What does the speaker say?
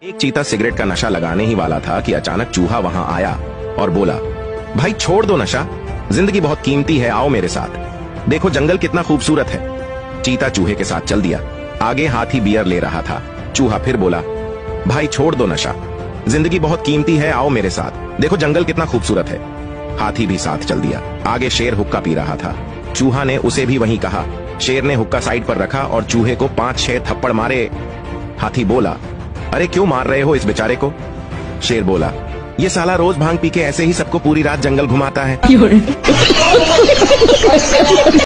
एक चीता सिगरेट का नशा लगाने ही वाला था कि अचानक चूहा वहां आया और बोला, भाई छोड़ दो नशा, जिंदगी बहुत कीमती है, आओ मेरे साथ, देखो जंगल कितना खूबसूरत है। चीता चूहे के साथ चल दिया। आगे हाथी बियर ले रहा था। चूहा फिर बोला, भाई छोड़ दो नशा, जिंदगी बहुत कीमती है, आओ मेरे साथ, देखो जंगल कितना खूबसूरत है। हाथी भी साथ चल दिया। आगे शेर हुक्का पी रहा था। चूहा ने उसे भी वहीं कहा। शेर ने हुक्का साइड पर रखा और चूहे को 5-6 थप्पड़ मारे। हाथी बोला, अरे क्यों मार रहे हो इस बेचारे को? शेर बोला, ये साला रोज भांग पी के ऐसे ही सबको पूरी रात जंगल घुमाता है।